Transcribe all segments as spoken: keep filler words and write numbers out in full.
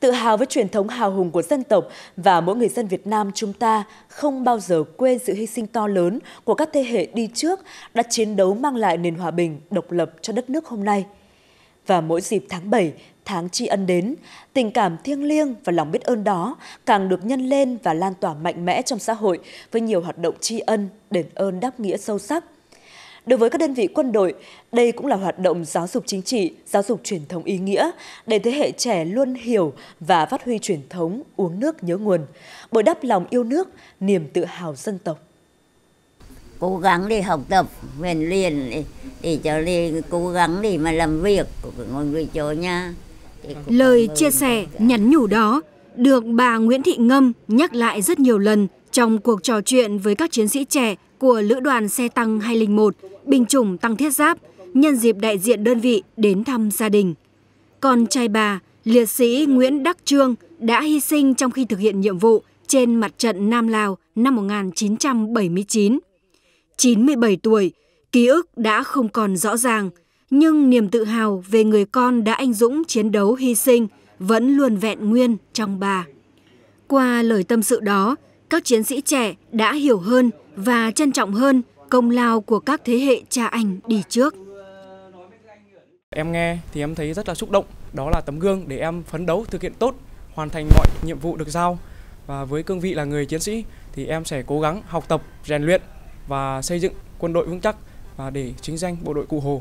Tự hào với truyền thống hào hùng của dân tộc và mỗi người dân Việt Nam chúng ta không bao giờ quên sự hy sinh to lớn của các thế hệ đi trước đã chiến đấu mang lại nền hòa bình, độc lập cho đất nước hôm nay. Và mỗi dịp tháng bảy, tháng tri ân đến, tình cảm thiêng liêng và lòng biết ơn đó càng được nhân lên và lan tỏa mạnh mẽ trong xã hội với nhiều hoạt động tri ân, đền ơn đáp nghĩa sâu sắc. Đối với các đơn vị quân đội, đây cũng là hoạt động giáo dục chính trị, giáo dục truyền thống ý nghĩa để thế hệ trẻ luôn hiểu và phát huy truyền thống uống nước nhớ nguồn, bồi đắp lòng yêu nước, niềm tự hào dân tộc. Cố gắng để học tập, rèn luyện để, để cho để cố gắng để mà làm việc của mọi người cho nha. Lời chia sẻ, nhắn nhủ đó được bà Nguyễn Thị Ngâm nhắc lại rất nhiều lần trong cuộc trò chuyện với các chiến sĩ trẻ của Lữ đoàn xe tăng hai không một, binh chủng tăng thiết giáp, nhân dịp đại diện đơn vị đến thăm gia đình. Con trai bà, liệt sĩ Nguyễn Đắc Trương đã hy sinh trong khi thực hiện nhiệm vụ trên mặt trận Nam Lào năm một nghìn chín trăm bảy mươi chín. chín mươi bảy tuổi, ký ức đã không còn rõ ràng, nhưng niềm tự hào về người con đã anh dũng chiến đấu hy sinh vẫn luôn vẹn nguyên trong bà. Qua lời tâm sự đó, các chiến sĩ trẻ đã hiểu hơn và trân trọng hơn công lao của các thế hệ cha anh đi trước. Em nghe thì em thấy rất là xúc động, đó là tấm gương để em phấn đấu thực hiện tốt, hoàn thành mọi nhiệm vụ được giao. Và với cương vị là người chiến sĩ thì em sẽ cố gắng học tập, rèn luyện và xây dựng quân đội vững chắc và để chính danh bộ đội Cụ Hồ.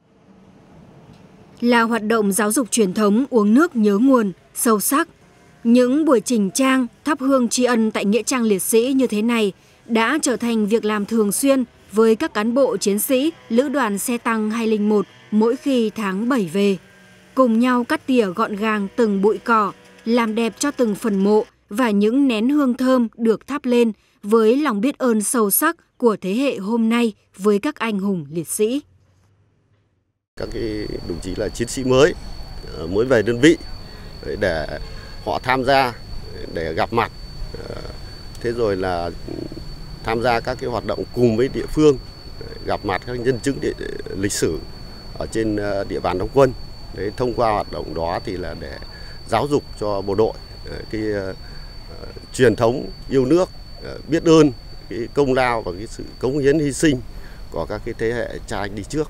Là hoạt động giáo dục truyền thống uống nước nhớ nguồn, sâu sắc. Những buổi chỉnh trang, thắp hương tri ân tại Nghĩa trang liệt sĩ như thế này đã trở thành việc làm thường xuyên với các cán bộ chiến sĩ Lữ đoàn xe tăng hai không một mỗi khi tháng bảy về. Cùng nhau cắt tỉa gọn gàng từng bụi cỏ, làm đẹp cho từng phần mộ và những nén hương thơm được thắp lên với lòng biết ơn sâu sắc của thế hệ hôm nay với các anh hùng liệt sĩ. Các cái đồng chí là chiến sĩ mới, mới về đơn vị để họ tham gia, để gặp mặt, thế rồi là tham gia các cái hoạt động cùng với địa phương, gặp mặt các nhân chứng địa, lịch sử ở trên địa bàn đóng quân. Đấy, thông qua hoạt động đó thì là để giáo dục cho bộ đội cái uh, truyền thống yêu nước, uh, biết ơn cái công lao và cái sự cống hiến hy sinh của các cái thế hệ cha anh đi trước.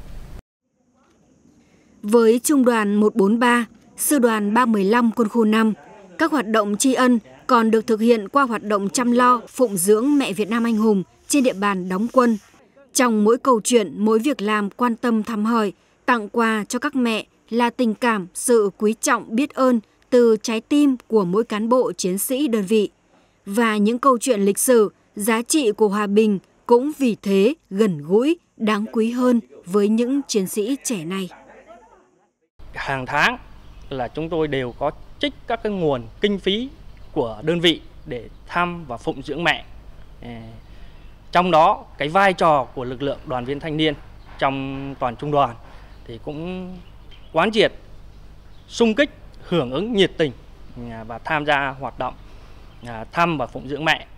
Với Trung đoàn một bốn ba, Sư đoàn ba một lăm Quân khu năm, các hoạt động tri ân còn được thực hiện qua hoạt động chăm lo, phụng dưỡng mẹ Việt Nam anh hùng trên địa bàn đóng quân. Trong mỗi câu chuyện, mỗi việc làm quan tâm thăm hỏi, tặng quà cho các mẹ là tình cảm, sự quý trọng biết ơn từ trái tim của mỗi cán bộ chiến sĩ đơn vị. Và những câu chuyện lịch sử, giá trị của hòa bình cũng vì thế gần gũi, đáng quý hơn với những chiến sĩ trẻ này. Hàng tháng là chúng tôi đều có trích các cái nguồn kinh phí của đơn vị để thăm và phụng dưỡng mẹ. Trong đó cái vai trò của lực lượng đoàn viên thanh niên trong toàn trung đoàn thì cũng quán triệt, xung kích, hưởng ứng nhiệt tình và tham gia hoạt động thăm và phụng dưỡng mẹ.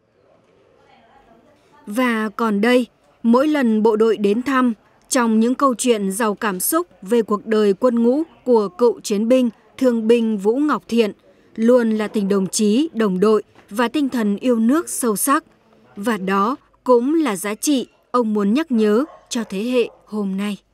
Và còn đây, mỗi lần bộ đội đến thăm, trong những câu chuyện giàu cảm xúc về cuộc đời quân ngũ của cựu chiến binh, thương binh Vũ Ngọc Thiện, luôn là tình đồng chí, đồng đội và tinh thần yêu nước sâu sắc. Và đó cũng là giá trị ông muốn nhắc nhớ cho thế hệ hôm nay.